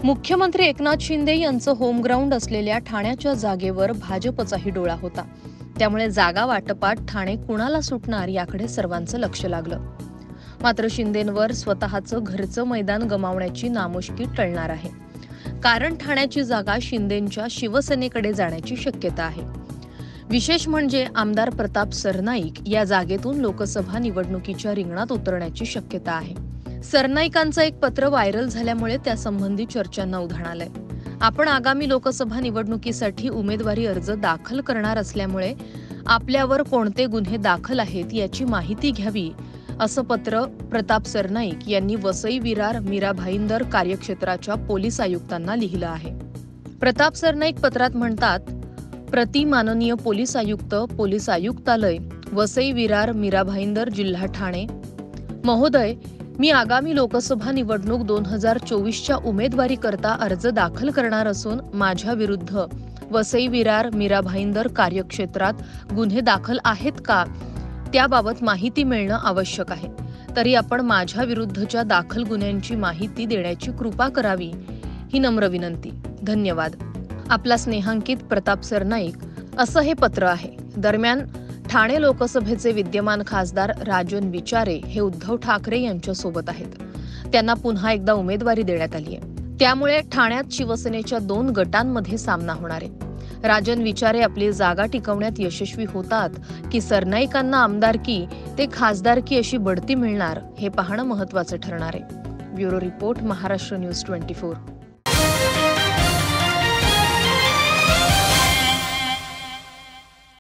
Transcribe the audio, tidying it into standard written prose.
मुख्यमंत्री एकनाथ शिंदे यांचं home ground असलेल्या ठाण्याच्या जागेवर भाजपचाही डोळा होता. त्यामुळे जागा वाटपात ठाणे कुणाला सुटणार याकडे सर्वांचं लक्ष लागलं. मात्र शिंदेंवर स्वतःचं घरचं मैदान गमावण्याची नामुष्की टळणार आहे. कारण ठाण्याची जागा शिंदेंच्या शिवसेनेकडे जाण्याची शक्यता आहे. विशेष म्हणजे आमदार प्रताप सरनाईक या जागेतून लोकसभा निवडणुकीच्या रिंगणात उतरण्याची शक्यता आहे. सरनाईकांचं एक पत्र व्हायरल झाल्यामुळे त्यासंबंधी चर्चांना उधाण आलंय. आपण आगामी लोकसभा निवडणुकीसाठी उमेदवारी अर्ज दाखल करणार असल्यामुळे आपल्यावर कोणते गुन्हे दाखल आहेत याची माहिती घ्यावी, असं पत्र प्रताप सरनाईक यांनी वसई विरार मीरा भाईंदर कार्यक्षेत्राच्या पोलीस आयुक्तांना लिहिलं आहे. प्रताप सरनाईक पत्रात म्हणतात, प्रति माननीय पोलीस आयुक्त, पोलीस आयुक्तालय, वसई विरार मीरा भाईंदर, जिल्हा ठाणे. महोदय, मी आगामी लोकसभा निवडणूक 2024च्या उमेदवारीकरता अर्ज दाखल करणार असून माझ्या विरुद्ध वसई विरार मीरा भाईंदर कार्यक्षेत्रात गुन्हे दाखल आहेत का, त्याबाबत माहिती मिळणं आवश्यक आहे. तरी आपण माझ्या विरुद्धच्या दाखल गुन्ह्यांची माहिती देण्याची कृपा करावी, ही नम्र विनंती. धन्यवाद. आपला स्नेहांकित प्रताप सरनाईक, असं हे पत्र आहे. दरम्यान ठाणे लोकसभेचे विद्यमान खासदार राजन विचारे हे उद्धव ठाकरे यांच्या सोबत आहेत. त्यांना पुन्हा एकदा उमेदवारी देण्यात आली आहे. त्यामुळे ठाण्यात शिवसेनेच्या 2 गटांमध्ये सामना होणार आहे. राजन विचारे आपली जागा टिकवण्यात यशस्वी होतात की सरनाईकांना आमदारकी ते खासदारकी अशी बढती मिळणार, हे पाहणं महत्त्वाचं ठरणार आहे. Bureau report, Maharashtra news 24.